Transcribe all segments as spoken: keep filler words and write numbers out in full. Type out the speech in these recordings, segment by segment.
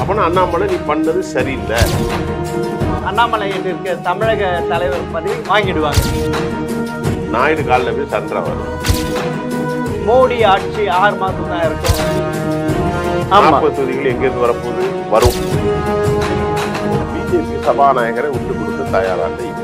அப்பனா அண்ணாமலை நீ பண்ணது சரியில்லை. அண்ணாமலை இருக்க தமிழக தலைவர் பதவி வாங்கிடுவாங்க. நாயுடு காலில் போய் சண்டை. மோடி ஆட்சி ஆறு மாதம் தான் இருக்கும். நாற்பது தொகுதிகள் எங்கிருந்து வரப்போகுது வரும். பிஜேபி சபாநாயகரை விட்டு கொடுக்க தயாராக இல்லை.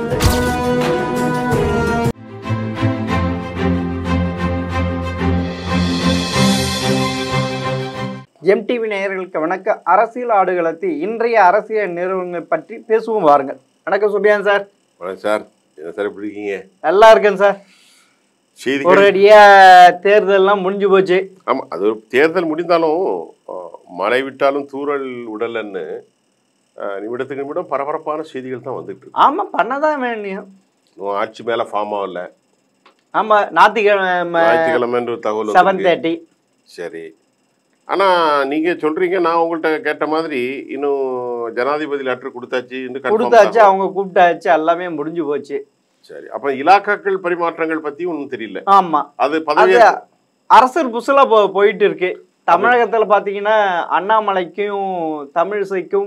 எம்டிவி நேயர்களுக்கு வணக்கம். அரசியல் ஆடுகளத்தில் இன்றைய அரசியல் நிறுவனங்கள் பற்றி பேசுவோம் வாருங்கள். வணக்கம் சுபியான் சார். வணக்கம் சார். என்ன சார் எப்படி இருக்கீங்க? நல்லா இருக்கேன் சார். ஒரேடியா தேர்தல்லாம் முடிஞ்சு போச்சு. ஆமா, அது ஒரு தேர்தல் முடிந்தாலும் மழை விட்டாலும் தூரல் உடலன்னு நிமிடத்துக்கு நிமிடம் பரபரப்பான செய்திகள் தான் வந்துட்டு இருக்கு. ஆமா, பண்ணதான் வேணும். ஆட்சி மேல ஃபார்ம் ஆகல. ஆமா, ஞாயிற்றுக்கிழமை ஞாயிற்றுக்கிழமை தகவல் செவன் தேர்ட்டி. சரி, ஆனா நீங்க சொல்றீங்க நான் உங்கள்கிட்ட கேட்ட மாதிரி இன்னும் ஜனாதிபதி லெட்டர் கொடுத்தாச்சு கொடுத்தாச்சு அவங்க கூப்பிட்டாச்சு, எல்லாமே முடிஞ்சு போச்சு. சரி, அப்ப இலாக்காக்கள் பரிமாற்றங்கள் பத்தி ஒன்றும் தெரியல. ஆமா, அது பதவி அரசர் புசுல போ போயிட்டு இருக்கு. தமிழகத்துல பாத்தீங்கன்னா அண்ணாமலைக்கும் தமிழிசைக்கும்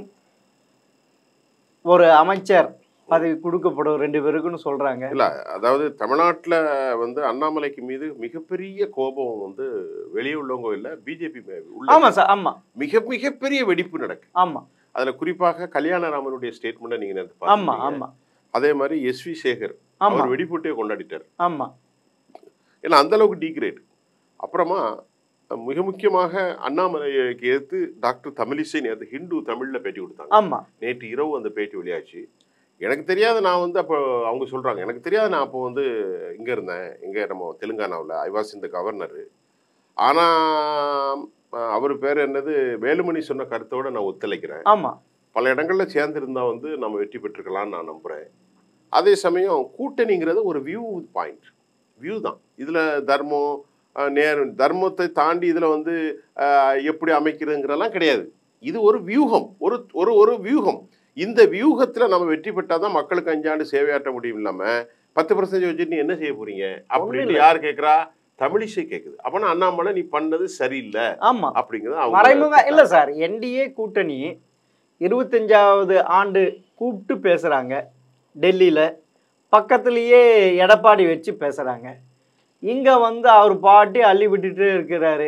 ஒரு அமைச்சர் பதவி கொடுக்கப்படும் ரெண்டு பேருக்குன்னு சொல்றாங்க. இல்ல, அதாவது தமிழ்நாட்டுல வந்து அண்ணாமலைக்கு மீது மிகப்பெரிய கோபம் வந்து வெளியே உள்ளவங்க இல்ல, பிஜேபி. ஆமா சார், ஆமா, மிக மிகப்பெரிய வெடிப்பு நடக்கு. ஆமா, அதுல குறிப்பாக கல்யாணராமனுடைய ஸ்டேட்மெண்ட் நீங்க நேத்து ஆமா ஆமா அதே மாதிரி எஸ் வி சேகர் அவர் வெடிப்புட்டே கொண்டாடிட்டார். ஆமா, ஏன்னா அந்த அளவுக்கு டீக்ரேட். அப்புறமா மிக முக்கியமாக அண்ணாமலைக்கு எதிர்த்து டாக்டர் தமிழிசை நேற்று ஹிந்து தமிழ்ல பேட்டி கொடுத்தாங்க. ஆமா, நேற்று இரவு அந்த பேட்டி வெளியாச்சு. எனக்கு தெரியாத நான் வந்து அப்போ அவங்க சொல்றாங்க, எனக்கு தெரியாத நான் அப்போ வந்து இங்க இருந்தேன், இங்க நம்ம தெலுங்கானாவில் ஐ வாஸ் இந்த கவர்னர். ஆனா அவர் பேர் என்னது வேலுமணி சொன்ன கருத்தோட நான் ஒத்துழைக்கிறேன். ஆமா, பல இடங்கள்ல சேர்ந்திருந்தா வந்து நம்ம வெற்றி பெற்றுக்கலாம்னு நான் நம்புறேன். அதே சமயம் கூட்டணிங்கிறது ஒரு வியூ பாயிண்ட், வியூ தான். இதுல தர்மம் நேர் தர்மத்தை தாண்டி இதுல வந்து எப்படி அமைக்கிறதுங்கிறதெல்லாம் கிடையாது. இது ஒரு வியூகம், ஒரு ஒரு ஒரு வியூகம். இந்த வியூகத்துல நம்ம வெற்றி பெற்றாதான் மக்களுக்கு அஞ்சாண்டு சேவையாற்ற முடியும். இல்லாம பத்து பர்சன்டேஜ் வச்சுட்டு நீ என்ன செய்ய போறீங்க அப்படின்னு யார் கேட்கிறா? தமிழிசை கேக்குது. அப்பனா அண்ணாமலை நீ பண்ணது சரியில்லை அப்படிங்கிறது மறைமுக இல்ல சார். என்டிஏ கூட்டணி இருபத்தஞ்சாவது ஆண்டு கூப்பிட்டு பேசுறாங்க டெல்லியில, பக்கத்திலேயே எடப்பாடி வச்சு பேசுறாங்க. இங்க வந்து அவர் பாட்டி அள்ளி விட்டுட்டு இருக்கிறாரு.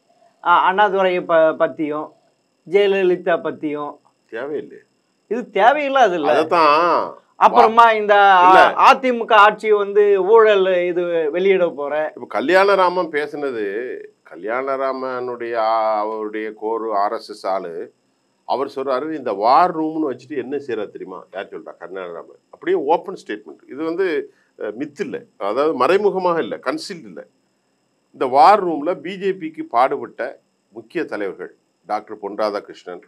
அண்ணாதுரையை ப பத்தியும் ஜெயலலிதா பத்தியும். தேவையில்லை, இது தேவையில்லை. அது இல்லை. அப்புறமா இந்த அதிமுக ஆட்சி வந்து ஊழல் இது வெளியிட போற. இப்ப கல்யாணராமன் பேசுனது, கல்யாணராமனுடைய அவருடைய கோர் ஆர்எஸ்எஸ் ஆளு அவர் சொல்றாரு இந்த வார் ரூம்னு வச்சுட்டு என்ன செய்யறது தெரியுமா? யார் சொல்றா? கல்யாணராமன். அப்படியே ஓப்பன் ஸ்டேட்மெண்ட். இது வந்து மித் இல்லை, அதாவது மறைமுகமாக இல்லை, கன்சீல்ட் இல்லை. இந்த வார் ரூம்ல பிஜேபிக்கு பாடுபட்ட முக்கிய தலைவர்கள் டாக்டர் பொன் ராதாகிருஷ்ணன்,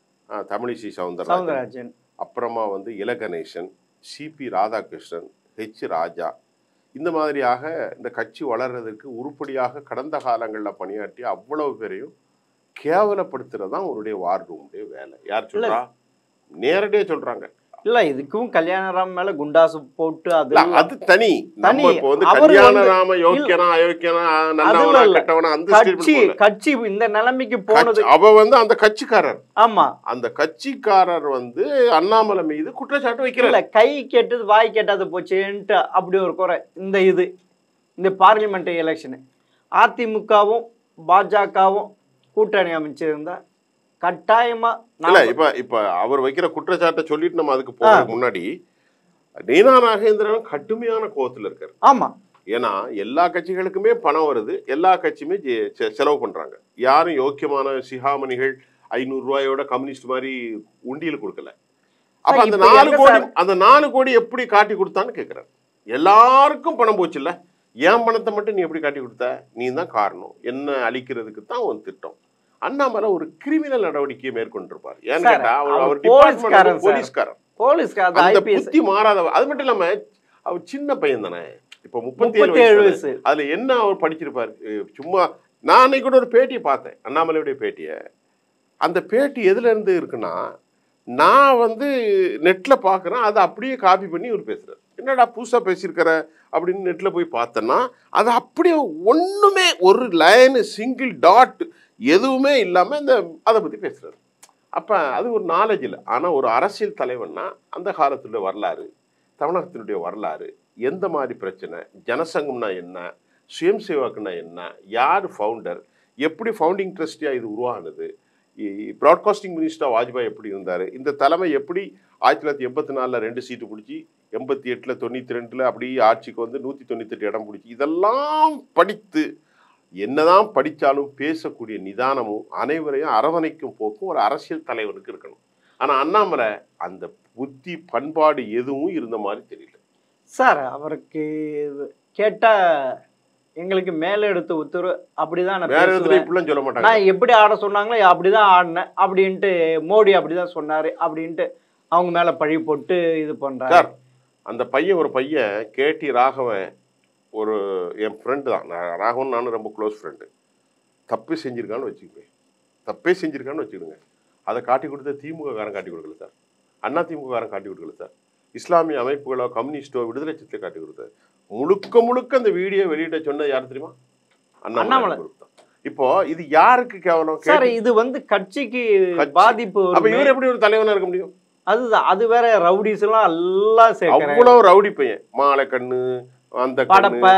தமிழிசை சவுந்தரராஜன், அப்புறமா வந்து இல கணேசன், சிபி ராதாகிருஷ்ணன், ஹெச் ராஜா, இந்த மாதிரியாக இந்த கட்சி வளர்றதுக்கு உருப்படியாக கடந்த காலங்களில் பணியாற்றி அவ்வளவு பேரையும் கேவலப்படுத்துறதுதான் அவருடைய வார் ரூமுடைய வேலை. யார் சொல்றா? நேரடியா சொல்றாங்க. இல்ல, இதுக்கும் கல்யாணராம மேல குண்டாசு போட்டு அது அது தனி. நம்ம இப்போ வந்து கல்யாணராம யோக்கியனா அயோக்கியனா நல்லவனா கெட்டவனா அந்த கட்சி கட்சி இந்த நிலைமைக்கு போனது அவ வந்து அந்த கட்சிக்காரர். ஆமா, அந்த கட்சிக்காரர் வந்து அண்ணாமலை மீது குற்றச்சாட்டு வைக்கல. கை கேட்டது வாய் கேட்டாது போச்சுன்ட்டு அப்படி ஒரு குறை. இந்த இது இந்த பார்லிமெண்ட் எலெக்ஷனு அதிமுகவும் பாஜகவும் கூட்டணி அமைச்சிருந்தா கட்டாயமா இல்ல. இப்ப இப்ப அவர் வைக்கிற குற்றச்சாட்டை சொல்லிட்டு நம்ம அதுக்கு போறதுக்கு முன்னாடி நீனா நாகேந்திரன் கடுமையான கோவத்துல இருக்காரு. ஆமா, ஏன்னா எல்லா கட்சிகளுக்குமே பணம் வருது, எல்லா கட்சியுமே செலவு பண்றாங்க. யாரும் யோக்கியமான சிகாமணிகள் ஐநூறு ரூபாயோட கம்யூனிஸ்ட் மாதிரி உண்டியல் கொடுக்கல. அப்ப அந்த நாலு கோடி அந்த நாலு கோடி எப்படி காட்டி கொடுத்தான்னு கேக்குறாரு. எல்லாருக்கும் பணம் போச்சு இல்ல, ஏன் பணத்தை மட்டும் நீ எப்படி காட்டி கொடுத்த? நீ தான் காரணம், என்ன அழிக்கிறதுக்கு தான் ஒரு திட்டம். அண்ணாமலை ஒரு கிரிமினல் நடவடிக்கையை மேற்கொண்டிருப்பார். ஏன்னு கேட்டா அவர் டிபார்ட்மெண்ட் போலீஸ்காரர், போலீஸ்காரர் புத்தி மாறாத. அது மட்டும் இல்லாம அவர் சின்ன பையன் தானே, இப்ப முப்பத்தி ஏழு வயசு. அதுல என்ன அவர் படிச்சிருப்பாரு? சும்மா நான் அன்னைக்கு கூட ஒரு பேட்டியை பார்த்தேன், அண்ணாமலையுடைய பேட்டியை. அந்த பேட்டி எதுல இருந்து இருக்குன்னா, நான் வந்து நெட்ல பாக்குறேன், அதை அப்படியே காப்பி பண்ணி இவர் பேசுறாரு. என்னடா புதுசா பேசியிருக்கிற அப்படின்னு நெட்ல போய் பார்த்தேன்னா அது அப்படியே ஒண்ணுமே ஒரு லைன் சிங்கிள் டாட் எதுவுமே இல்லாம இந்த அதை பத்தி பேசுறாரு. அப்போ அது ஒரு நாலேஜ் இல்லை. ஆனால் ஒரு அரசியல் தலைவன்னா அந்த காலத்துடைய வரலாறு, தமிழகத்தினுடைய வரலாறு, எந்த மாதிரி பிரச்சனை, ஜனசங்கம்னா என்ன, சுயம் சேவாக்குன்னா என்ன, யார் ஃபவுண்டர், எப்படி ஃபவுண்டிங் ட்ரஸ்டியாக இது உருவானது, ப்ராட்காஸ்டிங் மினிஸ்டர் வாஜ்பாய் எப்படி இருந்தார், இந்த தலைமை எப்படி ஆயிரத்தி தொள்ளாயிரத்தி எண்பத்தி நாலில் ரெண்டு சீட்டு பிடிச்சி எண்பத்தி எட்டில் தொண்ணூற்றி ரெண்டில் அப்படி ஆட்சிக்கு வந்து நூற்றி தொண்ணூத்தெட்டு இடம் பிடிச்சி இதெல்லாம் படித்து என்னதான் படித்தாலும் பேசக்கூடிய நிதானமும் அனைவரையும் அரவணைக்கும் போக்கும் ஒரு அரசியல் தலைவனுக்கு இருக்கணும். ஆனால் அண்ணாமலை அந்த புத்தி பண்பாடு எதுவும் இருந்த மாதிரி தெரியல சார். அவருக்கு கேட்டால் எங்களுக்கு மேலே எடுத்த உத்தரவு அப்படிதான் இப்படிலாம் சொல்ல மாட்டாங்க. நான் எப்படி ஆட சொன்னாங்களோ அப்படிதான் ஆடினேன் அப்படின்ட்டு மோடி அப்படிதான் சொன்னாரு அப்படின்ட்டு அவங்க மேல பழி போட்டு இது பண்றாங்க. அந்த பையன் ஒரு பையன் கேடி ராகவன், ஒரு என் ஃப்ரெண்டு தான், நான் ராகவன் நானும் ரொம்ப க்ளோஸ் ஃப்ரெண்டு. தப்பு செஞ்சுருக்கான்னு வச்சுக்கோங்க, தப்பே செஞ்சுருக்கான்னு வச்சுக்கிடுங்க, அதை காட்டி கொடுத்த திமுக காரன் காட்டி கொடுக்கல சார், அண்ணா திமுக காரன் காட்டி கொடுக்கல சார், இஸ்லாமிய அமைப்புகளோ கம்யூனிஸ்டோ விடுதலை சிறுத்தை காட்டி கொடுத்தாரு. முழுக்க முழுக்க அந்த வீடியோ வெளியிட்ட சொன்னது யார் தெரியுமா? அண்ணாமலை குரூப் தான். இப்போ இது யாருக்கு கேவலம் சார்? இது வந்து கட்சிக்கு பாதிப்பு. அப்ப இவர் எப்படி ஒரு தலைவனா இருக்க முடியும்? அதுதான், அது வேற ரவுடிஸ் எல்லாம் எல்லாம் சேர்க்கறாங்க. அவ்வளவு ரவுடி பையன், மாலை கண்ணு, அந்த படப்ப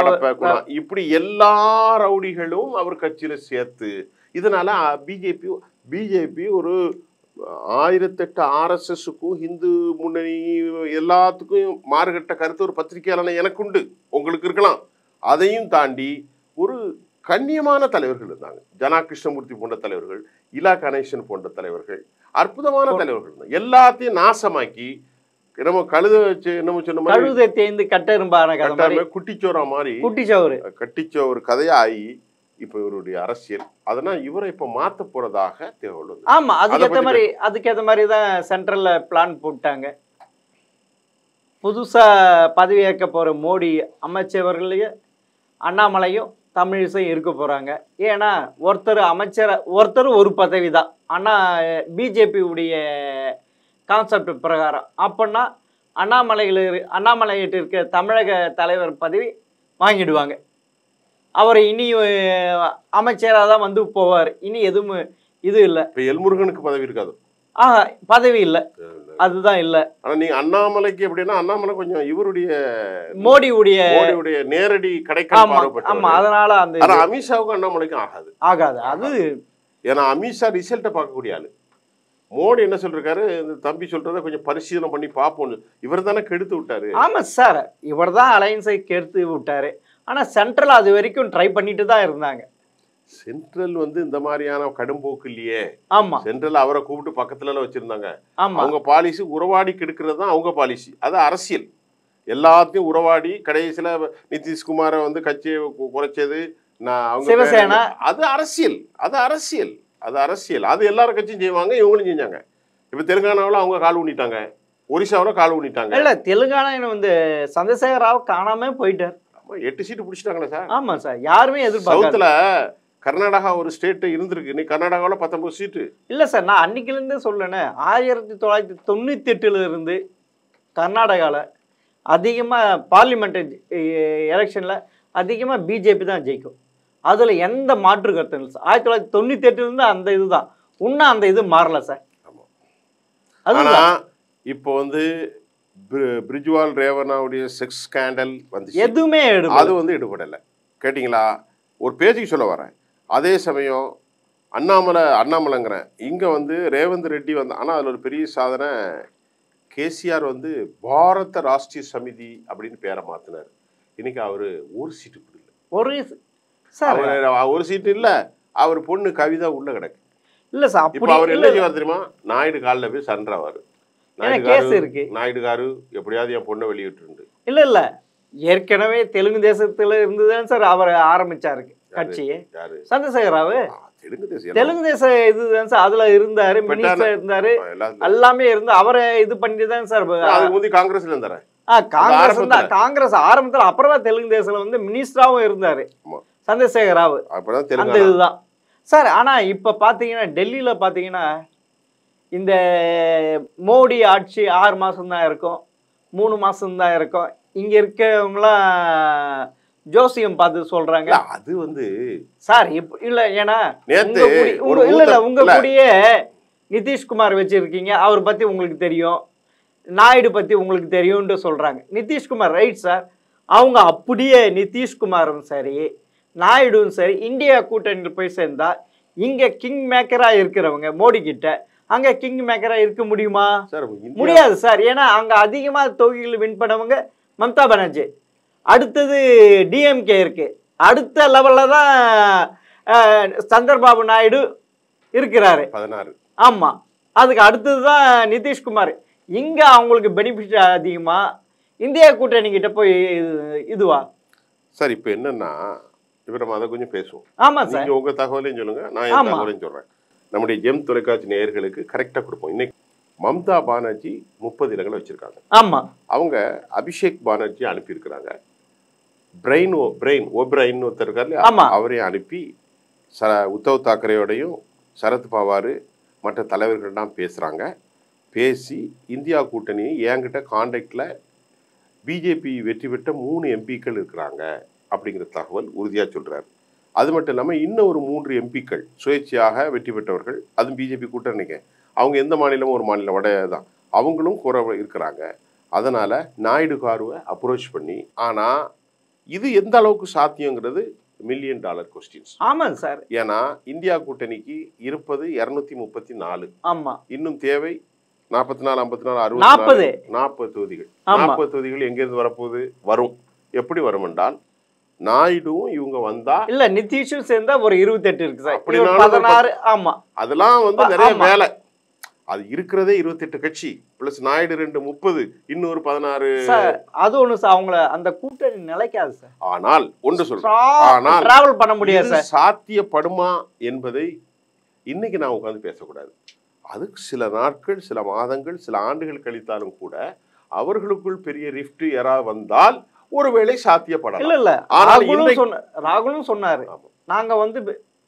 இப்படி எல்லா ரவுடிகளும் அவர் கட்சியில சேர்த்து இதனால பிஜேபி பிஜேபி ஒரு ஆயிரத்தெட்டு ஆர்எஸ்எஸ்க்கும் இந்து முன்னணி எல்லாத்துக்கும் மாறுகட்ட கருத்து ஒரு பத்திரிகையாளன எனக்கு உண்டு, உங்களுக்கு இருக்கலாம். அதையும் தாண்டி ஒரு கண்ணியமான தலைவர்கள் இருந்தாங்க. ஜனா கிருஷ்ணமூர்த்தி போன்ற தலைவர்கள், இலா கணேசன் போன்ற தலைவர்கள், அற்புதமான தலைவர்கள் இருந்தாங்க. எல்லாத்தையும் நாசமாக்கி நம்ம கழுத வச்சு என்ன சொன்ன மாதிரி தேய்ந்து கட்டெரும்பான குட்டிச்சோரா மாதிரி குட்டிச்சோறு கட்டிச்சோறு கதையாகி இப்ப இவருடைய அரசியல் அதனால் இவரை இப்ப மாத்த போறதாக தேவை. ஆமா, அதுக்கேற்ற மாதிரி அதுக்கேற்ற மாதிரி தான் சென்ட்ரல்ல பிளான் போட்டாங்க. புதுசா பதவியேற்க போற மோடி அமைச்சர்களையும் அண்ணாமலையும் தமிழிசையும் இருக்க போறாங்க. ஏன்னா ஒருத்தர் அமைச்சர், ஒருத்தர் ஒரு பதவி தான். ஆனா பிஜேபி உடைய கான்செப்ட் பிரகாரம் அப்படின்னா அண்ணாமலையில் அண்ணாமலையிட்டு இருக்க தமிழக தலைவர் பதவி வாங்கிடுவாங்க. அவர் இனி அமைச்சராக தான் வந்து போவார். இனி எதுவும் இது இல்லை. இப்போ எல்முருகனுக்கு பதவி இருக்காது. ஆ, பதவி இல்லை, அதுதான் இல்லை. ஆனால் நீங்கள் அண்ணாமலைக்கு எப்படின்னா அண்ணாமலை கொஞ்சம் இவருடைய மோடியுடைய மோடியுடைய நேரடி கிடைக்கும். ஆமா, அதனால அந்த அமித்ஷாவுக்கும் அண்ணாமலைக்கும் ஆகாது ஆகாது அது. ஏன்னா அமித்ஷா ரிசல்ட்டை பார்க்கக்கூடிய ஆளு. மோடி என்ன சொல்றாரு, இந்த தம்பி சொல்றத கொஞ்சம் பரிசீலனை பண்ணி பார்ப்போம். இவர் தானே கெடுத்து விட்டாரு. ஆமா சார், இவர் தான் அலையன்ஸை கெடுத்து விட்டாரு. ஆனா சென்ட்ரல் அது வரைக்கும் ட்ரை பண்ணிட்டு தான் இருந்தாங்க. சென்ட்ரல் வந்து இந்த மாதிரியான கடும்போக்கு இல்லையே. ஆமா, சென்ட்ரல் அவரை கூப்பிட்டு பக்கத்துல வச்சிருந்தாங்க. ஆமா, அவங்க பாலிசி உறவாடி கெடுக்கிறது தான் அவங்க பாலிசி. அது அரசியல். எல்லாத்தையும் உறவாடி கடைசியில நிதிஷ்குமாரை வந்து கட்சியை குறைச்சது சிவசேனா, அது அரசியல். அது அரசியல் அது அரசியல் அது எல்லாரும் கட்சியும் செய்வாங்க, இவங்களும் செஞ்சாங்க. இப்ப தெலுங்கானாவில் அவங்க கால் ஊனிட்டாங்க, ஒரிசாவில் கால் ஊனிட்டாங்க. இல்ல தெலுங்கானா வந்து சந்திரசேகர ராவ் காணாம போயிட்டார். எட்டு சீட்டு பிடிச்சிட்டாங்களே சார். ஆமா சார், யாருமே எதிர்பார்க்கல. கர்நாடகா ஒரு ஸ்டேட் இருந்திருக்கு, நீ கர்நாடகாவில் பத்தொன்பது சீட்டு. இல்ல சார், நான் அன்னைக்குல இருந்தே சொல்லணே, ஆயிரத்தி தொள்ளாயிரத்தி தொண்ணூத்தி எட்டுல இருந்து கர்நாடகாவில் அதிகமா பார்லிமெண்ட் எலெக்ஷன்ல அதிகமா பிஜேபி தான் ஜெயிக்கும். அதுல எந்த மாற்று கருத்து இல்லை சார். ஆயிரத்தி தொள்ளாயிரத்தி தொண்ணூத்தி எட்டுல இருந்து அந்த இதுதான் இன்னும் அந்த இது மாறல சார். அதுதான் இப்போ வந்து பிரிஜ்வால் ரேவனாவுடைய செக்ஸ் ஸ்கேண்டல் வந்து எதுவுமே அது வந்து எடுபடலை. கேட்டிங்களா? ஒரு பேஜுக்கு சொல்ல வரேன். அதே சமயம் அண்ணாமலை அண்ணாமலைங்கிறேன் இங்கே வந்து ரேவந்த் ரெட்டி வந்து, ஆனால் அதில் ஒரு பெரிய சாதனை, கேசிஆர் வந்து பாரத ராஷ்டிரிய சமிதி அப்படின்னு பேரை மாற்றினார். இன்னைக்கு அவர் ஒரு சீட்டு கொடுக்கல. ஒரு ஒரு சீட்டு இல்லை, அவர் பொண்ணு கவிதா உள்ள கிடக்கு. இல்லை சார், இப்போ அவர் என்ன செய்வார் தெரியுமா? நாயுடு காலில் போய் சன்றாவார். நாயுடு காரு எப்படியாவது என் பொண்ணை வெளியிட்டு. இல்ல இல்ல, ஏற்கனவே தெலுங்கு தேசத்துல இருந்துதான் சார் அவர் ஆரம்பிச்சாரு கட்சியே. சந்திரசேகர ராவ் தெலுங்கு தேச இதுதான் சார், அதுல இருந்தாரு, மினிஸ்டர் இருந்தாரு, எல்லாமே இருந்து அவரை இது பண்ணிதான் சார். காங்கிரஸ்ல இருந்தாரு. காங்கிரஸ் தான், காங்கிரஸ் ஆரம்பத்துல அப்புறமா தெலுங்கு தேசத்துல வந்து மினிஸ்டராவும் இருந்தாரு சந்திரசேகர ராவ். அந்த இதுதான் சார். ஆனா இப்ப பாத்தீங்கன்னா டெல்லியில பாத்தீங்கன்னா இந்த மோடி ஆட்சி ஆறு மாசம் தான் இருக்கும், மூணு மாசம் தான் இருக்கும். இங்க இருக்கவங்களாம் ஜோசியம் பார்த்து சொல்றாங்க. அது வந்து சார் இப்ப இல்ல, ஏன்னா இல்ல இல்ல உங்க கூடயே நிதிஷ்குமார் வச்சுருக்கீங்க, அவர் பற்றி உங்களுக்கு தெரியும், நாயுடு பற்றி உங்களுக்கு தெரியும்னு சொல்கிறாங்க. நிதிஷ்குமார் ரைட் சார், அவங்க அப்படியே நிதிஷ்குமாரும் சரி நாயுடும் சரி இந்தியா கூட்டணியில் போய் சேர்ந்தா இங்கே கிங் மேக்கராக இருக்கிறவங்க மோடி கிட்ட அங்கே கிங் மேக்கராக இருக்க முடியுமா? சார் முடியாது சார். ஏன்னா அங்கே அதிகமாக தொகுதிகள் வின் பண்ணவங்க மம்தா பானர்ஜி, அடுத்தது டிஎம்கே இருக்கு, அடுத்த லெவலில் தான் சந்திரபாபு நாயுடு இருக்கிறாரு பதினாறு. ஆமாம், அதுக்கு அடுத்தது தான் நிதிஷ்குமார். இங்கே அவங்களுக்கு பெனிஃபிட் அதிகமாக இந்தியா கூட்டணி கிட்ட போய் இதுவா சார்? இப்போ என்னன்னா இப்போ நம்ம அதை கொஞ்சம் பேசுவோம். ஆமாம் சார், நீங்கள் உங்கள் தகவலையும் சொல்லுங்கள், நான் என் தகவலையும் சொல்கிறேன். நம்முடைய ஜெம் தொலைக்காட்சி நேயர்களுக்கு கரெக்டாக கொடுப்போம். இன்னைக்கு மம்தா பானர்ஜி முப்பது இடங்களை வச்சுருக்காங்க. ஆமாம், அவங்க அபிஷேக் பானர்ஜி அனுப்பியிருக்கிறாங்க. Brien O Brien O Brien ஒருத்தர் இருக்கார் இல்லையா, அவரையும் அனுப்பி ச உத்தவ் தாக்கரேயோடையும் சரத் பவார் மற்ற தலைவர்கள்லாம் பேசுகிறாங்க. பேசி இந்தியா கூட்டணி என்கிட்ட கான்டாக்டில் பிஜேபி வெற்றி பெற்ற மூணு எம்பிக்கள் இருக்கிறாங்க அப்படிங்கிற தகவல் உறுதியாக சொல்கிறார். அது மட்டும் இல்லாமல் இன்னும் ஒரு மூன்று எம்பிக்கள் சுயேட்சையாக வெற்றி பெற்றவர்கள், அதுவும் பிஜேபி கூட்டணிங்க, அவங்க எந்த மாநிலமும் ஒரு மாநிலம் வட தான், அவங்களும் கூற இருக்கிறாங்க. அதனால் நாயுடு காருவை அப்ரோச் பண்ணி, ஆனால் இது எந்த அளவுக்கு சாத்தியங்கிறது மில்லியன் டாலர் கொஸ்டின்ஸ். ஆமாங்க சார். ஏன்னா இந்தியா கூட்டணிக்கு இருப்பது இரநூத்தி முப்பத்தி நாலு. ஆமாம், இன்னும் தேவை நாற்பத்தி நாலு ஐம்பத்தி நாலு அறுபது நாற்பது நாற்பது தொகுதிகள். நாற்பது தொகுதிகள் எங்கேருந்து வரப்போகுது? வரும். எப்படி வரும் என்றால் நாயுடுவும் இவங்க வந்தா இல்ல நிதிஷும் சேர்ந்தா ஒரு இருபத்தெட்டு இருக்கு சார், அப்படின்னா பதினாறு. ஆமா, அதெல்லாம் வந்து நிறைய வேலை. அது இருக்கிறதே இருபத்தெட்டு கட்சி பிளஸ் நாயுடு ரெண்டு முப்பது, இன்னொரு பதினாறு. அது ஒண்ணு சார், அவங்கள அந்த கூட்டணி நிலைக்காது சார். ஆனால் ஒன்று சொல்றேன், ஆனால் டிராவல் பண்ண முடியாது சார். சாத்தியப்படுமா என்பதை இன்னைக்கு நான் உட்காந்து பேசக்கூடாது. அதுக்கு சில நாட்கள், சில மாதங்கள், சில ஆண்டுகள் கழித்தாலும் கூட அவர்களுக்குள் பெரிய ரிஃப்ட் யாராவது வந்தால் ஒருவேளை சாத்தியப்படலாம். இல்ல இல்ல, ராகுலும் சொன்ன ராகுலும் சொன்னாரு, நாங்க வந்து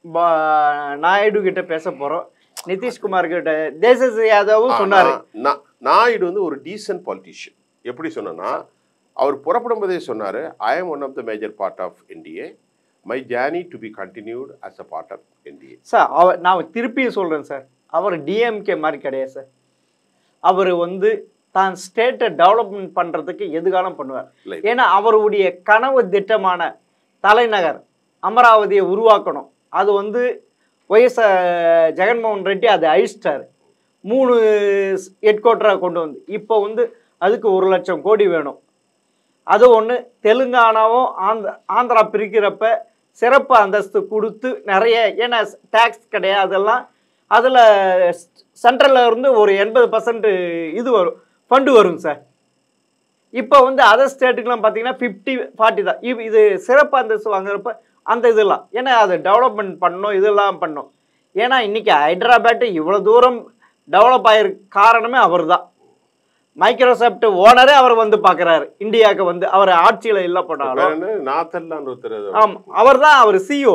நாயுடு கிட்ட பேச போறோம், நிதிஷ்குமார் கிட்ட தேஜஸ்வி யாதவும் சொன்னாரு. நாயுடு வந்து ஒரு டீசன்ட் பாலிட்டிஷியன். எப்படி சொன்னா, அவர் புறப்படும் போதே சொன்னாரு, I am one of the major part of NDA, my journey to be continued as a part of NDA. Sir அவர் நான் திருப்பியும் சொல்றேன் சார், அவர் டிஎம்கே மாதிரி கிடையாது சார். அவர் வந்து தான் ஸ்டேட்டை டெவலப்மெண்ட் பண்ணுறதுக்கு எதுகாலம் பண்ணுவார். ஏன்னா அவருடைய கனவு திட்டமான தலைநகர் அமராவதியை உருவாக்கணும். அது வந்து ஒய்எஸ் ஜெகன்மோகன் ரெட்டி அதை அழிச்சிட்டார். மூணு ஹெட் குவார்ட்டராக கொண்டு வந்து இப்போ வந்து அதுக்கு ஒரு லட்சம் கோடி வேணும். அது ஒன்று. தெலுங்கானாவும் ஆந்திரா ஆந்திரா பிரிக்கிறப்ப சிறப்பு அந்தஸ்து கொடுத்து நிறைய, ஏன்னா டேக்ஸ் கிடையாது அதெல்லாம், அதில் சென்ட்ரலில் இருந்து ஒரு எண்பது பர்சன்ட் இது வரும், ஃபண்டு வரும் சார். இப்போ வந்து அதர் ஸ்டேட்டுக்கெலாம் பார்த்தீங்கன்னா ஃபிஃப்டி ஃபார்ட்டி தான். இது இது சிறப்பு அந்தஸ்து வாங்குறப்ப அந்த இதெல்லாம், ஏன்னா அதை டெவலப்மெண்ட் பண்ணணும், இதெல்லாம் பண்ணணும். ஏன்னா இன்றைக்கி ஹைதராபாத்து இவ்வளோ தூரம் டெவலப் ஆகிருக்கு காரணமே அவர் தான். மைக்ரோசாஃப்ட் ஓனரே அவர் வந்து பார்க்குறாரு இந்தியாவுக்கு வந்து, அவர் ஆட்சியில் இல்லை போனாலும். ஆமாம், அவர் தான் அவர் சிஇஓ.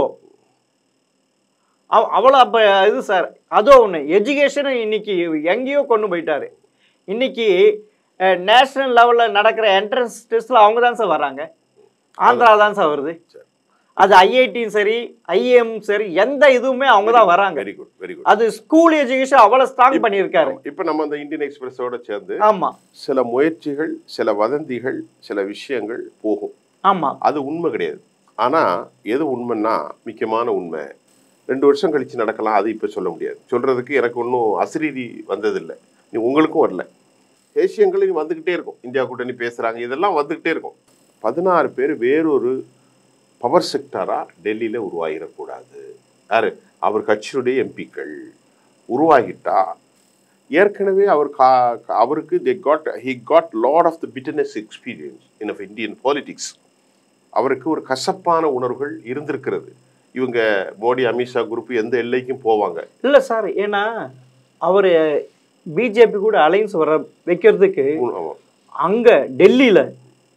அவ் அவ்வளோ அப்போ இது சார். அதோ ஒன்று, எஜுகேஷனும் இன்னைக்கு எங்கேயோ கொண்டு போயிட்டாரு. இன்னைக்கு நேஷனல் லெவலில் நடக்கிற என்ட்ரன்ஸ் டெஸ்ட்டில் அவங்க தான் சார் வர்றாங்க, ஆந்திரா தான் சார் வருது. அது ஐஐடியும் சரி ஐஏஎம் சரி எந்த இதுவுமே அவங்க தான் வராங்க. Very good very good. அது ஸ்கூல் எஜுகேஷன் அவ்வளோ ஸ்ட்ராங் பண்ணியிருக்காரு. இப்போ நம்ம அந்த இந்தியன் எக்ஸ்பிரஸோட சேர்ந்து ஆமாம் சில முயற்சிகள், சில வதந்திகள், சில விஷயங்கள் போகும். ஆமாம், அது உண்மை கிடையாது. ஆனால் எது உண்மைன்னா முக்கியமான உண்மை ரெண்டு வருஷம் கழித்து நடக்கலாம். அது இப்போ சொல்ல முடியாது. சொல்கிறதுக்கு எனக்கு ஒன்றும் அசிரீதி வந்ததில்லை, நீ உங்களுக்கும் வரல. ஏசியங்களும் வந்துக்கிட்டே இருக்கும். இந்தியா கூட்டணி பேசுகிறாங்க, இதெல்லாம் வந்துக்கிட்டே இருக்கும். பதினாறு பேர் வேறொரு பவர் செக்டராக டெல்லியில் உருவாகிடக்கூடாது. யார்? அவர் கட்சியுடைய எம்பிக்கள் உருவாகிட்டா ஏற்கனவே அவர் கா அவருக்கு they got he got lot of the bitterness experience in of Indian politics. அவருக்கு ஒரு கசப்பான உணர்வுகள் இருந்திருக்கிறது. இவங்க மோடி அமித்ஷா குரூப் எந்த எல்லைக்கும் போவாங்க இல்லை சார். ஏன்னா அவர் பிஜேபி கூட அலைன்ஸ் வர வைக்கிறதுக்கு அங்கே டெல்லியில்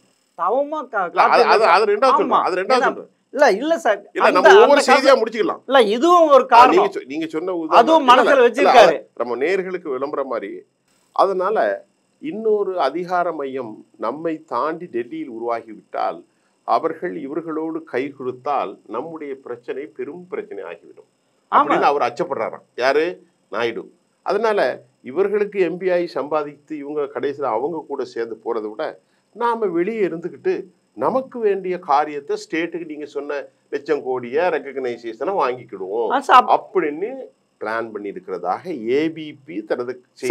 இதுவும் ஒரு காரணம். நீங்க சொன்ன அதுவும் மனசுல வச்சிருக்காரு நம்ம நேயர்களுக்கு விளம்பரம் மாதிரி. அதனால இன்னொரு அதிகார மையம் நம்மை தாண்டி டெல்லியில் உருவாகிவிட்டால், அவர்கள் இவர்களோடு கை கொடுத்தால் நம்முடைய பிரச்சனை பெரும் பிரச்சனை ஆகிவிடும் அப்படின்னு அவர் அச்சப்படுறாராம். யாரு? நாயுடு. அதனால இவர்களுக்கு எம்பி ஆகி சம்பாதித்து இவங்க கடைசியில் அவங்க கூட சேர்ந்து போறதை விட நாம வெளியே இருந்துக்கிட்டு நமக்கு வேண்டிய காரியத்தை ஸ்டேட்டுக்கு நீங்க சொன்ன லட்சம் கோடிய ரெகக்னைசேஷனை வாங்கிக்கிடுவோம் அப்படின்னு பிளான் பண்ணி இருக்கிறதாக ஏபிபி தனது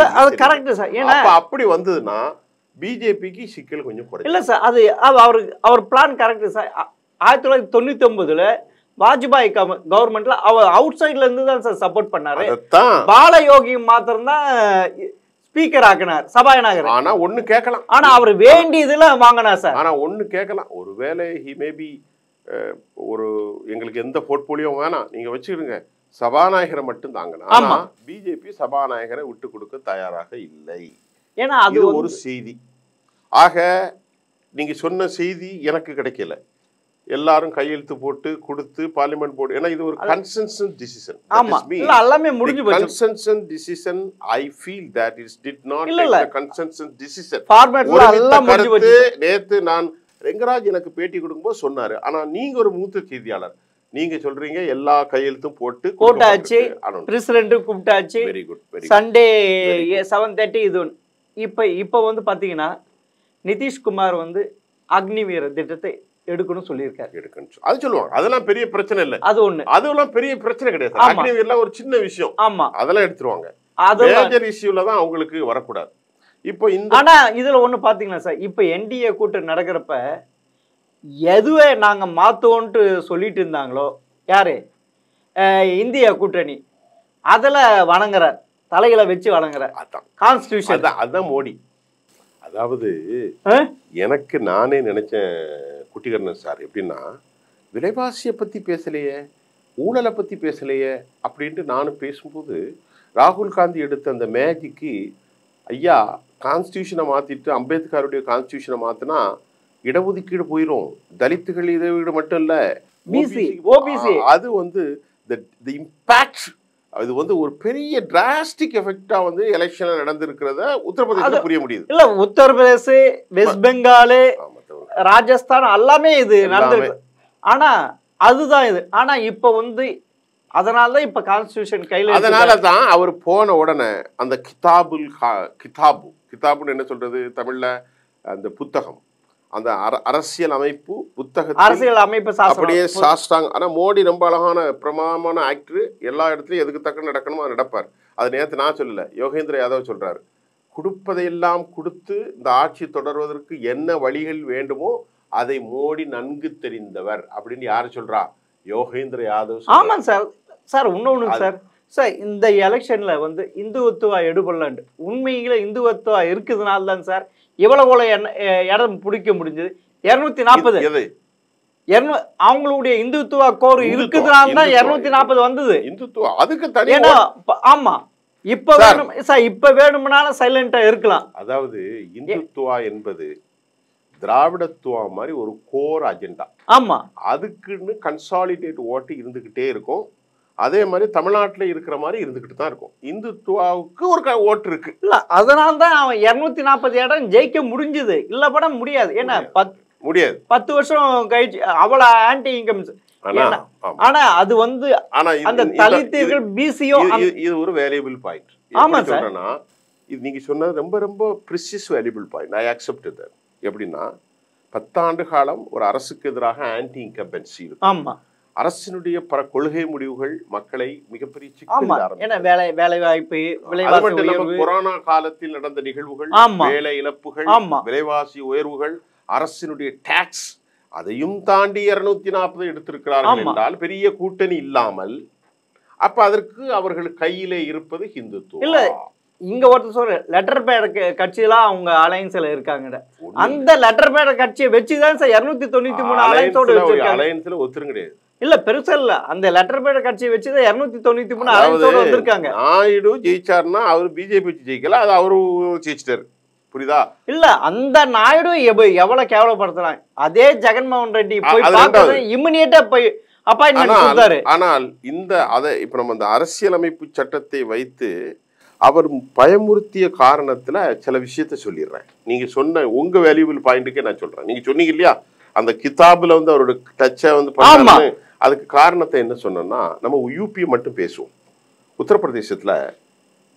அப்படி வந்ததுன்னா பிஜேபிக்கு சிக்கல் கொஞ்சம் குறையும். இல்ல சார், அது அவர் அவர் பிளான் கரெக்ட் சார். ஆயிரத்தி தொள்ளாயிரத்தி தொண்ணூத்தி ஒன்பதுல வாஜ்பாய் கவர்மெண்ட்ல அவர் அவுட் சைட்ல இருந்து தான் சார் சப்போர்ட் பண்ணாரு. பாலயோகி மாத்திரம் தான் ஸ்பீக்கர் ஆக்கினார், சபாநாயகர். ஆனா ஒண்ணு கேட்கலாம், ஆனா அவர் வேண்டியதுல வாங்கினார் சார். ஆனா ஒண்ணு கேட்கலாம், ஒருவேளை ஹி மேபி ஒரு எங்களுக்கு எந்த போர்ட்போலியோ வேணாம் நீங்க வச்சுக்கிடுங்க, சபாநாயகரை மட்டும் தாங்கணும். ஆனா பிஜேபி சபாநாயகரை விட்டு கொடுக்க தயாராக இல்லை. ஏன்னா அது ஒரு செய்தி. ஆக நீங்க சொன்ன செய்தி எனக்கு கிடைக்கல. எல்லாரும் கையெழுத்து போட்டு கொடுத்து பார்லிமெண்ட் போர்டு, ஏன்னா இது ஒரு கன்சென்சஸ் டிசிஷன். ஆமா, இல்ல எல்லாமே முடிஞ்சு போச்சு. Consensus decision I feel that it did not take the consensus decision. ஃபார்மட்ல எல்லாம் முடிஞ்சு போச்சு. நேத்து நான் ரெங்கராஜ் எனக்கு பேட்டி கொடுக்கும்போது சொன்னாரு. ஆனா நீங்க ஒரு மூத்த செய்தியாளர், நீங்க சொல்றீங்க எல்லா கையெழுத்தும் போட்டு போட்டாச்சு, பிரசிடென்ட் கூப்பிட்டாச்சு. Very good, very Sunday seven thirty இது. இப்ப இப்ப வந்து பாத்தீங்கன்னா நிதிஷ்குமார் வந்து அக்னிவீர திட்டத்தை எடுக்கணும் சொல்லியிருக்காரு. எடுக்கணும் அது சொல்லுவாங்க, அதெல்லாம் பெரிய பிரச்சனை இல்லை. அது ஒண்ணு, அதெல்லாம் பெரிய பிரச்சனை கிடையாது. அக்னிவீர்லாம் ஒரு சின்ன விஷயம். ஆமா, அதெல்லாம் எடுத்துருவாங்க. மேஜர் இஷ்யூல தான் அவங்களுக்கு வரக்கூடாது. இப்போ இந்த ஆனா இதுல ஒண்ணு பாத்தீங்கன்னா சார், இப்ப என்டிஏ கூட்டம் நடக்கிறப்ப எதுவே நாங்க மாத்துவோன்ட்டு சொல்லிட்டு இருந்தாங்களோ யாரு, இந்தியா கூட்டணி, அதுல வணங்குறார், தலைகளை வச்சு வணங்குறார். அதான் கான்ஸ்டிடியூஷன், அதான் மோடி. அதாவது எனக்கு நானே நினைச்சேன் குட்டிகர்ணன் சார், எப்படின்னா விலைவாசியை பத்தி பேசலையே, ஊழலை பத்தி பேசலையே அப்படின்ட்டு நானும் பேசும்போது ராகுல் காந்தி எடுத்த அந்த மேஜிக்கு, ஐயா கான்ஸ்டியூஷனை மாத்திட்டு அம்பேத்கருடைய கான்ஸ்டியூஷனை மாத்தினா இடஒதுக்கீடு போயிடும், தலித்துகள் இதை வீடு மட்டும் இல்ல பிசி ஓபிசி, அது வந்து தி இம்பாக்ட், அது வந்து ஒரு பெரிய டிராஸ்டிக் எஃபெக்டா வந்து எலெக்ஷன்ல நடந்திருக்கிறத உத்தரப்பிரதேச புரிய முடியுது. இல்ல உத்தரப்பிரதேச, வெஸ்ட் பெங்கால், ராஜஸ்தான் எல்லாமே இது நடந்திருக்கு. ஆனா அதுதான் இது. ஆனா இப்ப வந்து அதனாலதான் இப்ப கான்ஸ்டிடியூஷன் கையில, அதனாலதான் அவர் போன உடனே அந்த கிதாபுல் கிதாபு கிதாபுன்னு என்ன சொல்றது தமிழ்ல, அந்த புத்தகம், அந்த அரசியல் அமைப்பு புத்தகம், அரசியல் அமைப்பு அப்படியே சாஸ்டாங்க. ஆனா மோடி ரொம்ப அழகான பிரமாதமான ஆக்டர், எல்லா இடத்துலயும் எதுக்கு தக்க நடக்கணுமோ அதை நடப்பார். அது நேற்று நான் சொல்லல, யோகேந்திர யாதவ் சொல்றாரு, கொடுப்பதையெல்லாம் கொடுத்து இந்த ஆட்சி தொடர்வதற்கு என்ன வழிகள் வேண்டுமோ அதை மோடி நன்கு தெரிந்தவர் அப்படின்னு யாரு சொல்றா, யோகேந்திர யாதவ். ஆமா சார். சார் இன்னொன்னு சார், சார் இந்த எலெக்ஷன்ல வந்து இந்துத்துவா எடுபடலாண்டு, உண்மையில இந்துத்துவா இருக்குதுனால தான் சார் இவ்வளவு இடம் பிடிக்க முடிஞ்சது. இருநூத்தி நாற்பது அவங்களுடைய இந்துத்துவா கோர் இருக்குதுனால தான் இருநூத்தி நாற்பது வந்தது. இந்துத்துவா அதுக்கு தனி. ஆமா, இப்ப வேணும் சார், இப்ப வேணும்னாலும் சைலண்டா இருக்கலாம். அதாவது இந்துத்துவா என்பது திராவிடத்துவா மாதிரி ஒரு கோர் அஜெண்டா. ஆமா, அதுக்குன்னு கன்சாலிடேட் ஓட்டு இருந்துகிட்டே இருக்கும். அதே மாதிரி தமிழ்நாட்டுல இருக்கிற மாதிரி இருந்துகிட்டு தான் இருக்கும். இந்துத்துவாவுக்கு ஒரு ஓட்டு இருக்கு. இல்ல அதனால்தான் அவன் இருநூத்தி நாற்பது இடம் ஜெயிக்க முடிஞ்சது. இல்ல படம் முடியாது. ஏன்னா முடியாது, பத்து வருஷம் கழிச்சு அவ்வளவு ஆன்டி இன்கம்ஸ். ஆனா அது வந்து அந்த தலித்துகள் பிசியோ, இது ஒரு வேல்யூபிள் பாயிண்ட். ஆமா சார், இது நீங்க சொன்னது ரொம்ப ரொம்ப precious valuable point. I accept that. எப்படின்னா பத்தாண்டு காலம் ஒரு அரசுக்கு எதிராக ஆன்டி இன்கம்பன்சி இருக்கு. ஆமா, அரசினுடைய பல கொள்கை முடிவுகள் மக்களை மிகப்பெரிய வேலை வாய்ப்பு, கொரோனா காலத்தில் நடந்த நிகழ்வுகள், வேலை இழப்புகள், விலைவாசி உயர்வுகள், அரசினுடைய டாக்ஸ், அதையும் தாண்டி இருநூத்தி நாற்பது எடுத்திருக்கிறார்கள் என்றால் பெரிய கூட்டணி இல்லாமல், அப்ப அதற்கு அவர்கள் கையிலே இருப்பது ஹிந்துத்துவம் இல்ல. இங்க ஒருத்தர் சொல்ற லெட்டர் பேட் கட்சியெல்லாம் அவங்க அலையன்ஸ்ல இருக்காங்க. அந்த லெட்டர் பேட் கட்சியை வச்சுதான் சார் இருநூத்தி தொண்ணூத்தி மூணு அலையன்ஸோட அலையன்ஸ்ல ஒத்துரும் கிடையாது. இல்ல பெருசா இல்ல, அந்த லெட்டர் பேட் கட்சியை வச்சுதான் இருநூத்தி தொண்ணூத்தி மூணு அலையன்ஸோட வந்திருக்காங்க. நாயுடு ஜெயிச்சாருன்னா அவர் பிஜேபி ஜெயிக்கல, அது அவரு ஜெயிச்சிட்டாரு. புரியுதா? இல்ல அந்த நாயுடு எவ்வளவு கேவலப்படுத்துறாங்க. அதே ஜெகன்மோகன் ரெட்டி போய் பார்த்தது இமிடியேட்டா போய் அப்பாயின்ட்மென்ட் கொடுத்தாரு. ஆனால் இந்த அதை இப்ப நம்ம இந்த அரசியலமைப்பு சட்டத்தை வைத்து அவர் பயமுறுத்திய காரணத்துல சில விஷயத்த சொல்லிடுறேன். நீங்க சொன்ன உங்க வேல்யூபிள் பாயிண்ட்டுக்கே நான் சொல்றேன். நீங்க சொன்னீங்க இல்லையா அந்த கிதாபுல வந்து அவரோட டச்சை வந்து பண்ணாரு. அதுக்கு காரணத்தை என்ன சொன்னா, நம்ம யூபி மட்டும் பேசுவோம். உத்தரப்பிரதேசத்துல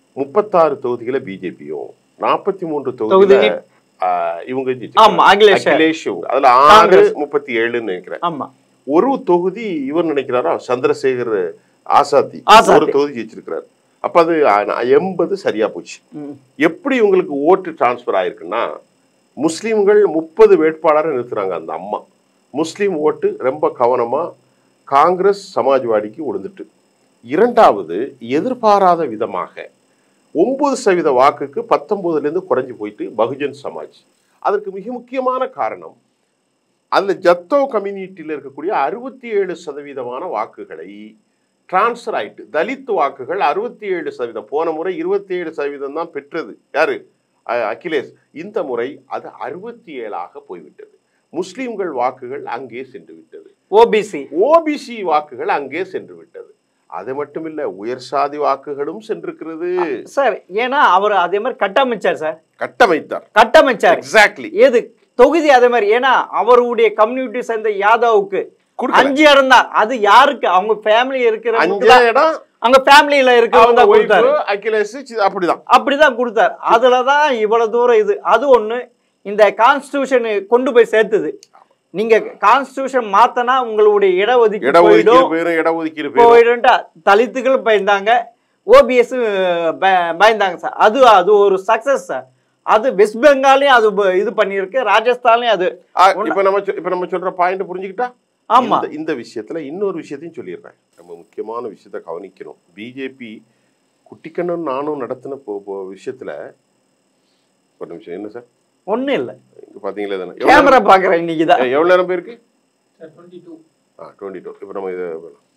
முப்பத்தாறு தொகுதிகளை பிஜேபியும் நாற்பத்தி மூன்று தொகுதியில இவங்க அகிலேஷ் அதுல ஆறு முப்பத்தி ஏழுன்னு நினைக்கிறேன். ஆமா, ஒரு தொகுதி இவர் நினைக்கிறாரா சந்திரசேகர் ஆசாத்தி ஒரு தொகுதி ஜெயிச்சிருக்கிறார். அப்ப அது எண்பது சரியா போச்சு. எப்படி உங்களுக்கு ஓட்டு டிரான்ஸ்பர் ஆயிருக்குன்னா, முஸ்லீம்கள் முப்பது வேட்பாளரை நிறுத்துறாங்க. அந்த அம்மா முஸ்லீம் ஓட்டு ரொம்ப கவனமா காங்கிரஸ் சமாஜ்வாடிக்கு உழுந்துட்டு, இரண்டாவது எதிர்பாராத விதமாக ஒன்பது சதவீத வாக்குக்கு பத்தொன்பதுல இருந்து குறைஞ்சு போயிட்டு பகுஜன் சமாஜ். அதற்கு மிக முக்கியமான காரணம், அதுல ஜத்தோ கம்யூனிட்டியில் இருக்கக்கூடிய அறுபத்தி ஏழு சதவீதமான வாக்குகளை டிரான்ஸ்பர் ஆயிட்டு, தலித் வாக்குகள் அறுபத்தி ஏழு சதவீதம். போன முறை இருபத்தி ஏழு சதவீதம் தான் பெற்றது யாரு, அகிலேஷ். இந்த முறை அது அறுபத்தி ஏழாக போய்விட்டது. முஸ்லிம்கள் வாக்குகள் அங்கே சென்று விட்டது. ஓபிசி ஓபிசி வாக்குகள் அங்கே சென்று விட்டது. அது மட்டும் இல்ல, உயர் சாதி வாக்குகளும் சென்றிருக்கிறது சார். ஏன்னா அவர் அதே மாதிரி கட்டமைச்சார் சார். கட்டமைத்தார் கட்டமைச்சார் எக்ஸாக்ட்லி. ஏது தொகுதி அதே மாதிரி. ஏன்னா அவருடைய கம்யூனிட்டி சேர்ந்த யாதவுக்கு அஞ்சு இடம் தான். அது யாருக்கு, அவங்க ஃபேமிலி இருக்கிற அஞ்சு இடம், அங்க ஃபேமிலியில இருக்கிறவங்க அகிலேஷ் அப்படிதான் அப்படிதான் கொடுத்தார். அதுலதான் இவ்வளவு தூரம் இது. அது ஒண்ணு இந்த கான்ஸ்டிடியூஷன் கொண்டு போய் சேர்த்துது. நீங்க கான்ஸ்டிடியூஷன் மாத்தனா உங்களுடைய இடஒதுக்கீடு போயிடும். தலித்துகள் பயந்தாங்க, ஓபிஎஸ் பயந்தாங்க சார். அது அது ஒரு சக்சஸ் சார். அது வெஸ்ட் பெங்காலையும் அது இது பண்ணிருக்கு, ராஜஸ்தான்லயும் அது. இப்ப நம்ம இப்ப நம்ம சொல்ற பாயிண்ட் புரிஞ்சுக்கிட்டா. ஆமா, இந்த விஷயத்துல இன்னொரு விஷயத்தையும் சொல்லிடுறேன். நம்ம முக்கியமான விஷயத்த கவனிக்கணும். பிஜேபி குட்டிக்கண்ணன் நானும் நடத்தின விஷயத்துல ஒரு நிமிஷம். என்ன சார்? ஒண்ணும் இல்ல, பாத்தீங்களா தானே கேமரா பாக்குறேன். இன்னைக்குதான் எவ்வளவு நேரம் போயிருக்கு? Twenty two. இப்ப நம்ம இதை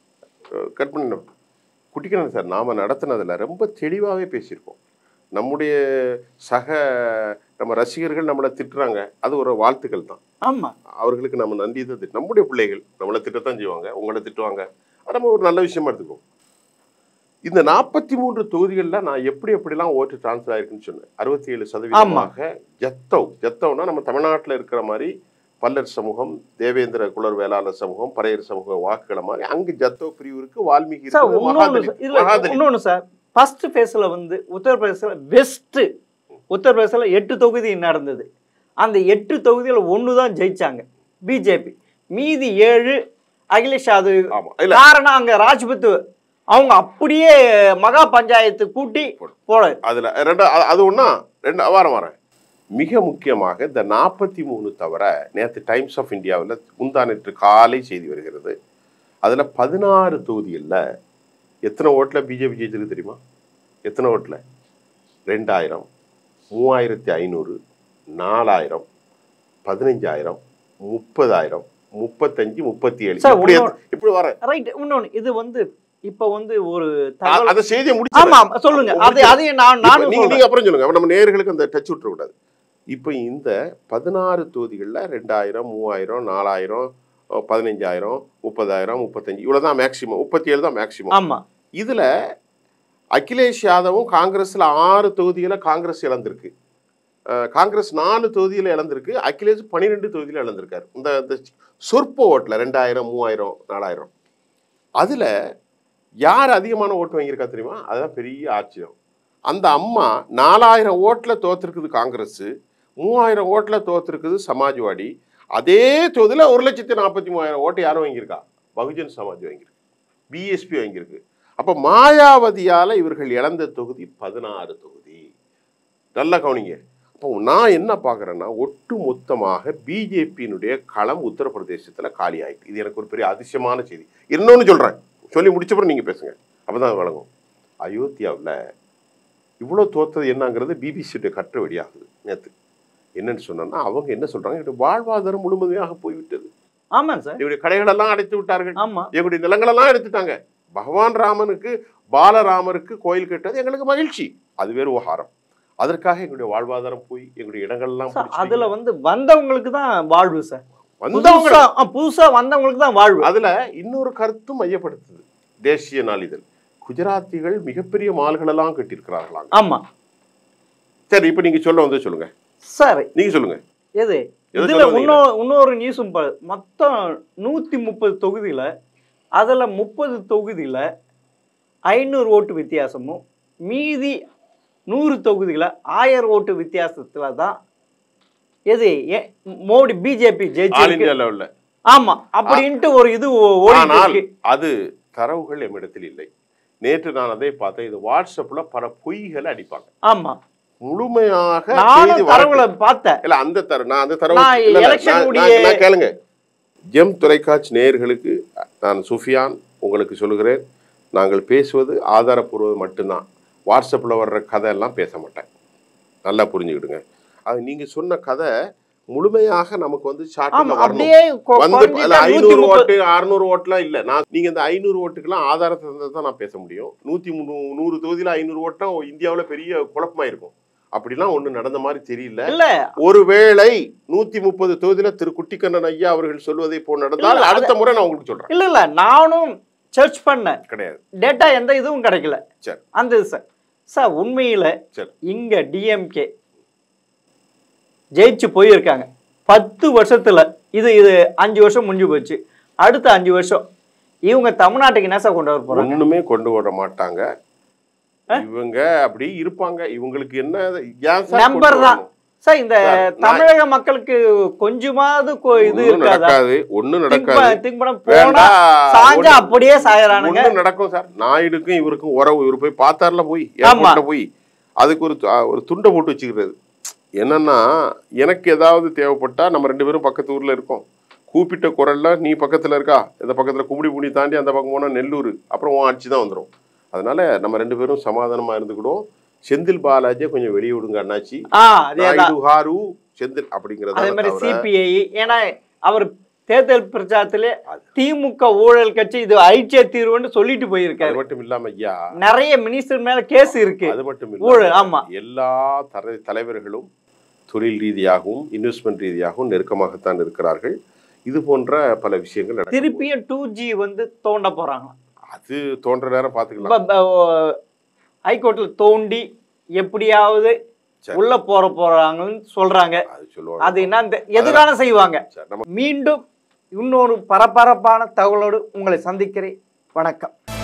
கட் பண்ணிடணும். குட்டிக்கண்ணன் சார் நாம நடத்தினதுல ரொம்ப தெளிவாவே பேசியிருக்கோம். நம்முடைய சக நம்ம ரசிகர்கள் நம்மளை திட்டுறாங்க, அது ஒரு வாழ்த்துக்கள் தான். ஆமா, அவர்களுக்கு நம்ம நன்றி தான். நம்முடைய பிள்ளைகள் நம்மளை திட்டத்தான் செய்வாங்க, உங்களை திட்டுவாங்க. அது நம்ம ஒரு நல்ல விஷயமா எடுத்துக்குவோம். இந்த நாற்பத்தி மூன்று தொகுதிகளில் நான் எப்படி எப்படிலாம் ஓட்டு டிரான்ஸ்ஃபர் ஆயிருக்குன்னு சொன்னேன். அறுபத்தி ஏழு சதவீதமாக ஜத்தவ் ஜத்தவ்னா நம்ம தமிழ்நாட்டில் இருக்கிற மாதிரி பல்லர் சமூகம், தேவேந்திர குலர் வேளாளர் சமூகம், பறையர் சமூக வாக்குகளை மாதிரி அங்கு ஜத்தவ் பிரிவு இருக்கு, வால்மீகி இருக்கு. இன்னொன்னு சார், ஃபர்ஸ்ட் ஃபேஸ்ல வந்து உத்தரப்பிரதேசல வெஸ்ட் உத்தரப்பிரதேசல எட்டு தொகுதி நடந்தது. அந்த எட்டு தொகுதியில ஒன்று தான் ஜெயிச்சாங்க பிஜேபி. மீதி ஏழு அகிலேஷ். அது காரணம் அங்க ராஜ்பத் அவங்க அப்படியே மகா பஞ்சாயத்து கூட்டி போல. அதுல ரெண்டு அது ஒன்னா ரெண்டு வாரம் வரேன். மிக முக்கியமாக இந்த நாற்பத்தி மூணு தவிர நேற்று டைம்ஸ் ஆஃப் இந்தியாவில் முந்தா நேற்று காலை செய்தி வருகிறது. அதுல பதினாறு தொகுதிகளில் எத்தனை ஓட்டில் பிஜேபி ஜெயிச்சிருக்கு தெரியுமா? எத்தனை ஓட்டில்? ரெண்டாயிரம், மூவாயிரத்தி ஐநூறு, நாலாயிரம், பதினஞ்சாயிரம், முப்பதாயிரம், முப்பத்தஞ்சு, முப்பத்தி ஏழு. இப்படி இப்படி வர ரைட். இன்னொன்னு இது வந்து இப்ப வந்து ஒரு அந்த செய்தியை முடிச்சு. ஆமா சொல்லுங்க. அது அதையும் நான் நானும் நீங்க அப்புறம் சொல்லுங்க. நம்ம நேயர்களுக்கு அந்த டச் விட்டுற கூடாது. இப்ப இந்த பதினாறு தொகுதிகளில் ரெண்டாயிரம், மூவாயிரம், நாலாயிரம், பதினஞ்சாயிரம், முப்பதாயிரம், முப்பத்தஞ்சு இவ்வளவுதான் மேக்சிமம். முப்பத்தி ஏழு தான் மேக்சிமம். ஆமா. இதுல அகிலேஷ் யாதவும் காங்கிரஸ்ல ஆறு தொகுதியில காங்கிரஸ் இழந்திருக்கு. காங்கிரஸ் நாலு தொகுதியில இழந்திருக்கு. அகிலேஷ் பன்னிரெண்டு தொகுதியில இழந்திருக்காரு. இந்த சொற்ப ஓட்டுல ரெண்டாயிரம், மூவாயிரம், நாலாயிரம். அதுல யார் அதிகமான ஓட்டு வாங்கியிருக்கா தெரியுமா? அதுதான் பெரிய ஆச்சரியம். அந்த அம்மா நாலாயிரம் ஓட்டுல தோத்துருக்குது காங்கிரஸ், மூவாயிரம் ஓட்டுல தோத்துருக்குது சமாஜ்வாடி. அதே தொகுதியில ஒரு லட்சத்தி நாற்பத்தி மூவாயிரம் ஓட்டு யாரும் வாங்கியிருக்கா? பகுஜன் சமாஜ் வாங்கியிருக்கு, பிஎஸ்பி வாங்கியிருக்கு. அப்ப மாயாவதியால இவர்கள் இழந்த தொகுதி பதினாறு தொகுதி. நல்லா கவனிங்க. அப்போ நான் என்ன பார்க்குறேன்னா, ஒட்டு மொத்தமாக பிஜேபியினுடைய களம் உத்தரப்பிரதேசத்துல காலி ஆயிட்டு. இது எனக்கு ஒரு பெரிய அதிசயமான செய்தி. இன்னொன்னு சொல்றேன், சொல்லி முடிச்சப்பறம் நீங்க பேசுங்க, அப்பதான் வழங்கும். அயோத்தியாவில் இவ்வளோ தோத்தது என்னங்கிறது பிபிசியுடைய கற்ற வெளியாகுது நேற்று. என்னன்னு சொன்னா, அவங்க என்ன சொல்றாங்க, என்னுடைய வாழ்வாதாரம் முழுமையாக போய்விட்டது. ஆமா சார், இவருடைய கடைகளெல்லாம் அடைத்து விட்டார்கள், ஆமா, எங்களுடைய நிலங்களெல்லாம் எடுத்துட்டாங்க. பகவான் ராமனுக்கு பாலராமருக்கு கோயில் கட்டது எங்களுக்கு மகிழ்ச்சி, அது வேறு விவகாரம். அதற்காக எங்களுடைய வாழ்வாதாரம் போய் எங்களுடைய இடங்கள்லாம் அதுல வந்து வந்தவங்களுக்கு தான் வாழ்வு சார். வந்தவங்க புதுசா வந்தவங்களுக்கு தான் வாழ்வு. அதுல இன்னொரு கருத்தும் மையப்படுத்துது தேசிய நாளிதழ். குஜராத்திகள் மிகப்பெரிய மால்கள் எல்லாம் கட்டியிருக்கிறார்களாம். ஆமா. சரி, இப்ப நீங்க சொல்ல வந்து சொல்லுங்க சார், நீங்க சொல்லுங்க. எது இதுல இன்னொரு இன்னொரு நியூஸும் மொத்தம் நூத்தி முப்பது தொகுதியில அதுல முப்பது தொகுதியில ஐநூறு ஓட்டு வித்தியாசமும் மீதி நூறு தொகுதிகளை ஆயிரம் ஓட்டு வித்தியாசத்துல தான் எது மோடி பிஜேபி ஜெயிச்சு. ஆமா, அப்படின்ட்டு ஒரு இது ஓடி. அது தரவுகள் எம்மிடத்தில் இல்லை. நேற்று நான் அதை பார்த்தேன். இது வாட்ஸ்அப்ல பல பொய்களை அடிப்பாங்க. ஆமா, முழுமையாக தரவுகளை பார்த்தேன். இல்ல அந்த தர நான் அந்த தரவு கேளுங்க. ஜெம் தொலைக்காட்சி நேயர்களுக்கு நான் சுஃபியான் உங்களுக்கு சொல்லுகிறேன், நாங்கள் பேசுவது ஆதாரப்பூர்வம் மட்டும்தான். வாட்ஸ்அப்பில் வர்ற கதை எல்லாம் பேச மாட்டேன். நல்லா புரிஞ்சுக்கிடுங்க. அது நீங்க சொன்ன கதை முழுமையாக நமக்கு வந்து ஐநூறு ஓட்டு அறுநூறு ஓட்டுலாம் இல்லை. நான் நீங்க இந்த ஐநூறு ஓட்டுக்கெல்லாம் ஆதாரத்தை தான் நான் பேச முடியும். நூத்தி நூறு தொகுதியில ஐநூறு ஓட்டம் இந்தியாவில் பெரிய குழப்பமா இருக்கும். அப்படிலாம் ஒண்ணு நடந்த மாதிரி தெரியல. ஒருவேளை நூத்தி முப்பது தொகுதியில திரு குட்டிக்கண்ணன் ஐயா அவர்கள் சொல்வதை போல் நடந்தால் அடுத்த முறை நான் உங்களுக்கு சொல்றேன். இல்ல இல்ல நானும் சர்ச் பண்ண கிடையாது, டேட்டா எந்த இதுவும் கிடைக்கல. சரி, அந்த சார் சார் உண்மையில இங்க டிஎம்கே ஜெயிச்சு போயிருக்காங்க பத்து வருஷத்துல. இது இது அஞ்சு வருஷம் முடிஞ்சு போச்சு. அடுத்த அஞ்சு வருஷம் இவங்க தமிழ்நாட்டுக்கு என்ன சார் கொண்டு வர போறாங்க? ஒண்ணுமே கொண்டு வர மாட்டாங்க. இவங்க அப்படி இருப்பாங்க. இவங்களுக்கு என்ன நம்பர் தான் சார். இந்த தமிழக மக்களுக்கு கொஞ்சமாவது இது நடக்காது, ஒண்ணு நடக்காது. அப்படியே சாயறானுங்க. நடக்கும் சார். நாயுடுக்கும் இவருக்கும் உறவு. இவரு போய் பார்த்தார்ல, போய் ஏர்போர்ட்ல போய் அதுக்கு ஒரு ஒரு துண்டை போட்டு வச்சுக்கிறது. என்னன்னா, எனக்கு ஏதாவது தேவைப்பட்டா நம்ம ரெண்டு பேரும் பக்கத்து ஊர்ல இருக்கோம். கூப்பிட்ட குரல்ல நீ பக்கத்துல இருக்கா, இந்த பக்கத்துல கும்படி புடி தாண்டி அந்த பக்கம் போனா நெல்லூர், அப்புறம் உன் ஆட்சி தான் வந்துடும். அதனால நம்ம ரெண்டு பேரும் சமாதானமா இருந்துக்கிடும். செந்தில் பாலாஜியை கொஞ்சம் வெளியே விடுங்க அண்ணாச்சி. செந்தில் அப்படிங்கிறது சிபிஐ. ஏன்னா அவர் தேர்தல் பிரச்சாரத்திலே திமுக ஊழல் கட்சி இது ஐக்கிய தீர்வுன்னு சொல்லிட்டு போயிருக்காரு. அது மட்டும் இல்லாம ஐயா நிறைய மினிஸ்டர் மேல கேஸ் இருக்கு. அது மட்டும் ஊழல். ஆமா, எல்லா தலைவர்களும் தொழில் ரீதியாகவும் இன்வெஸ்ட்மெண்ட் ரீதியாகவும் நெருக்கமாகத்தான் இருக்கிறார்கள். இது போன்ற பல விஷயங்கள் திருப்பியும் டூ ஜி வந்து தோண்ட போறாங்க. அது தோன்ற நேரம் பாத்துக்கலாம். ஹைகோர்ட்ல தோண்டி எப்படியாவது உள்ள போற போறாங்கன்னு சொல்றாங்க. அது என்ன எதுக்கான செய்வாங்க. மீண்டும் இன்னொரு பரபரப்பான தகவலோடு உங்களை சந்திக்கிறேன். வணக்கம்.